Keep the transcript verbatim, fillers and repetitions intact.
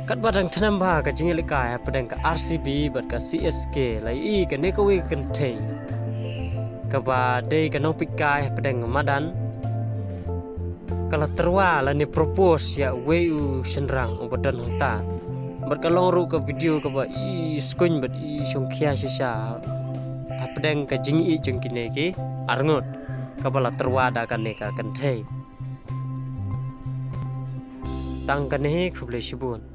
kat badang thanam ba ka jingel ka ya padang ka R C B bat ka C S K lai i ka ne ko we kan thei ka ba de ka no pikai padang madan kala terwa la ni propose ya we u senrang u badan ta bat ka long ru ka video ka ba i skuin bat i songkhia sisa padang ka jing i jeng kine ki arngot ka bala terwa da kan ne ka kan thei tang kan he khuble shibun